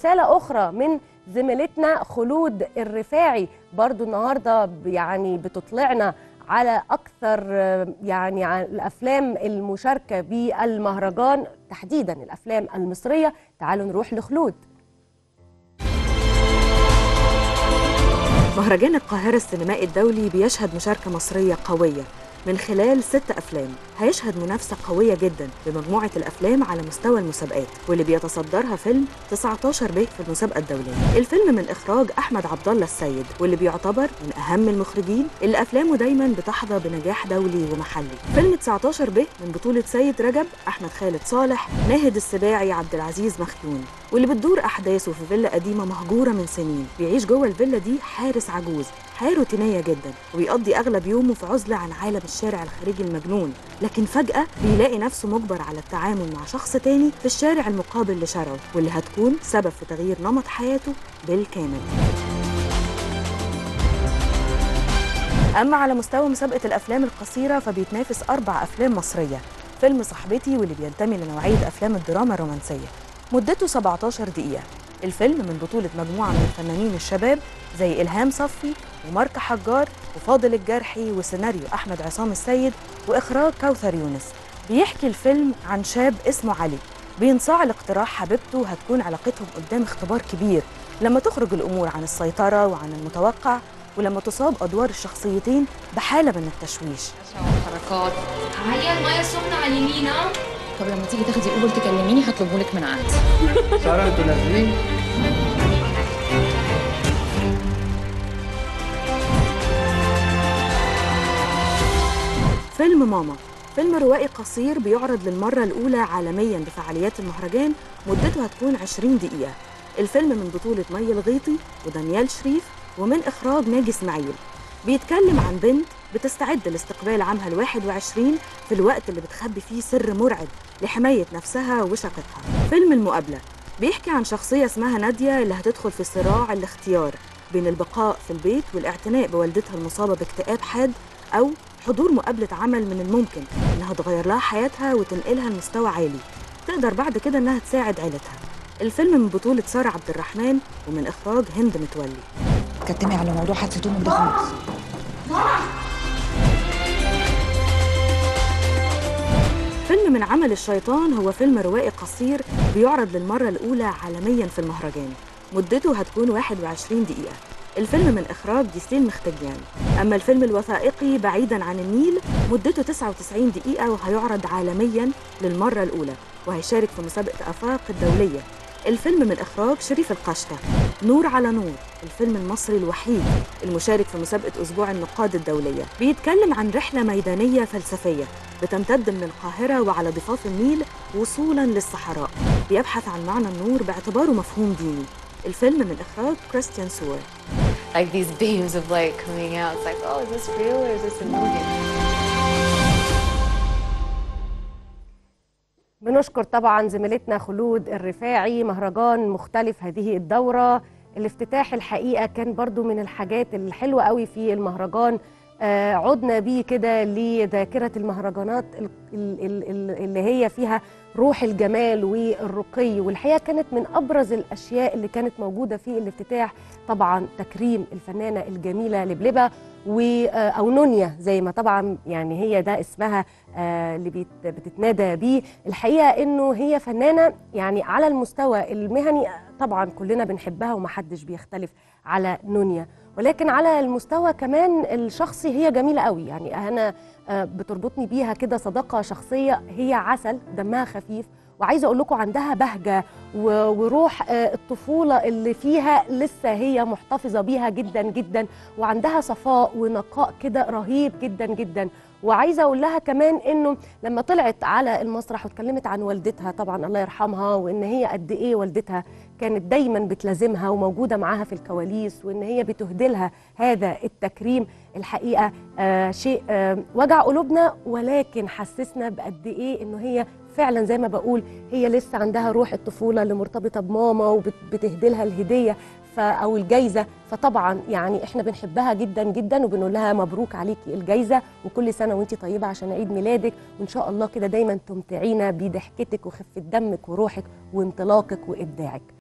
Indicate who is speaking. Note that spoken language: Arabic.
Speaker 1: رسالة أخرى من زميلتنا خلود الرفاعي برضو النهاردة يعني بتطلعنا على أكثر يعني عن الأفلام المشاركة بالمهرجان تحديدا الأفلام المصرية. تعالوا نروح لخلود.
Speaker 2: مهرجان القاهرة السينمائي الدولي بيشهد مشاركة مصرية قوية من خلال 6 أفلام. هيشهد منافسة قوية جدا بمجموعة الأفلام على مستوى المسابقات، واللي بيتصدرها فيلم 19 ب في المسابقة الدولية. الفيلم من إخراج أحمد عبد الله السيد، واللي بيعتبر من أهم المخرجين اللي أفلامه دايما بتحظى بنجاح دولي ومحلي. فيلم 19 ب من بطولة سيد رجب، أحمد خالد صالح، ناهد السباعي، عبد العزيز مخيون، واللي بتدور أحداثه في فيلا قديمة مهجورة من سنين. بيعيش جوه الفيلا دي حارس عجوز، حياة روتينية جدا، وبيقضي أغلب يومه في عزلة عن عالم الشارع الخارجي المجنون. لكن فجأة بيلاقي نفسه مجبر على التعامل مع شخص تاني في الشارع المقابل لشارعه، واللي هتكون سبب في تغيير نمط حياته بالكامل. أما على مستوى مسابقة الأفلام القصيرة فبيتنافس 4 أفلام مصرية. فيلم صاحبتي، واللي بينتمي لنوعية أفلام الدراما الرومانسية، مدته 17 دقيقة. الفيلم من بطولة مجموعة من الفنانين الشباب زي إلهام صفي ومارك حجار وفاضل الجرحي، وسيناريو أحمد عصام السيد، وإخراج كوثر يونس. بيحكي الفيلم عن شاب اسمه علي بينصاع لاقتراح حبيبته، هتكون علاقتهم قدام اختبار كبير لما تخرج الأمور عن السيطرة وعن المتوقع، ولما تصاب أدوار الشخصيتين بحالة من التشويش.
Speaker 3: حركات هيا المية السخنة على اليمين.
Speaker 4: طب لما تيجي تاخدي اوبر تكلميني هطلبه لك من عندي.
Speaker 5: سارة انتوا نازلين؟
Speaker 2: فيلم ماما، فيلم روائي قصير بيعرض للمرة الأولى عالميا بفعاليات المهرجان، مدته هتكون 20 دقيقة. الفيلم من بطولة مي الغيطي ودانيال شريف، ومن إخراج ناجي إسماعيل. بيتكلم عن بنت بتستعد لاستقبال عامها ال21 في الوقت اللي بتخبي فيه سر مرعب لحماية نفسها وشقيقها. فيلم المقابلة بيحكي عن شخصية اسمها نادية اللي هتدخل في صراع الاختيار بين البقاء في البيت والاعتناء بوالدتها المصابة باكتئاب حاد، أو حضور مقابلة عمل من الممكن إنها تغير لها حياتها وتنقلها لمستوى عالي تقدر بعد كده إنها تساعد عيلتها. الفيلم من بطولة سارة عبد الرحمن، ومن إخراج هند متولي.
Speaker 4: كتمي على موضوع حادثة أمك ده خالص.
Speaker 2: فيلم من عمل الشيطان هو فيلم روائي قصير بيعرض للمرة الأولى عالميا في المهرجان، مدته هتكون 21 دقيقة. الفيلم من إخراج جيسيل مختجيان. أما الفيلم الوثائقي بعيدا عن النيل، مدته 99 دقيقة وهيعرض عالميا للمرة الأولى، وهيشارك في مسابقة آفاق الدولية. الفيلم من إخراج شريف القشطة. نور على نور، الفيلم المصري الوحيد المشارك في مسابقة أسبوع النقاد الدولية. بيتكلم عن رحلة ميدانية فلسفية بتمتد من القاهرة وعلى ضفاف النيل وصولا للصحراء، بيبحث عن معنى النور باعتباره مفهوم ديني. الفيلم من إخراج كريستيان سور.
Speaker 3: Like these beams of light coming out. It's like, oh, is this real or is this a movie?
Speaker 1: بنشكر طبعا زميلتنا خلود الرفاعي. مهرجان مختلف هذه الدورة. الافتتاح الحقيقة كان برضو من الحاجات الحلوة قوي في المهرجان. عدنا بيه كده لذاكرة المهرجانات اللي هي فيها روح الجمال والرقي، والحقيقة كانت من أبرز الأشياء اللي كانت موجودة في الافتتاح طبعا تكريم الفنانة الجميلة لبلبة أو نونيا زي ما طبعا يعني هي ده اسمها اللي بتتنادى بيه. الحقيقة إنه هي فنانة يعني على المستوى المهني طبعا كلنا بنحبها ومحدش بيختلف على نونيا، ولكن على المستوى كمان الشخصي هي جميلة قوي. يعني أنا بتربطني بيها كده صداقة شخصية، هي عسل، دمها خفيف، وعايزة أقول لكم عندها بهجة وروح الطفولة اللي فيها لسه هي محتفظة بيها جدا جدا، وعندها صفاء ونقاء كده رهيب جدا جدا. وعايزة أقول لها كمان إنه لما طلعت على المسرح واتكلمت عن والدتها طبعا الله يرحمها، وإن هي قد إيه والدتها كانت دايما بتلازمها وموجودة معاها في الكواليس، وإن هي بتهدلها هذا التكريم. الحقيقة شيء وجع قلوبنا، ولكن حسسنا بقد إيه إنه هي فعلا زي ما بقول هي لسه عندها روح الطفولة اللي مرتبطة بماما وبتهدلها الهدية أو الجايزة. فطبعا يعني احنا بنحبها جدا جدا وبنقول لها مبروك عليكي الجايزة، وكل سنة وانتي طيبة عشان عيد ميلادك، وإن شاء الله كده دايما تمتعينا بضحكتك وخفة دمك وروحك وانطلاقك وإبداعك.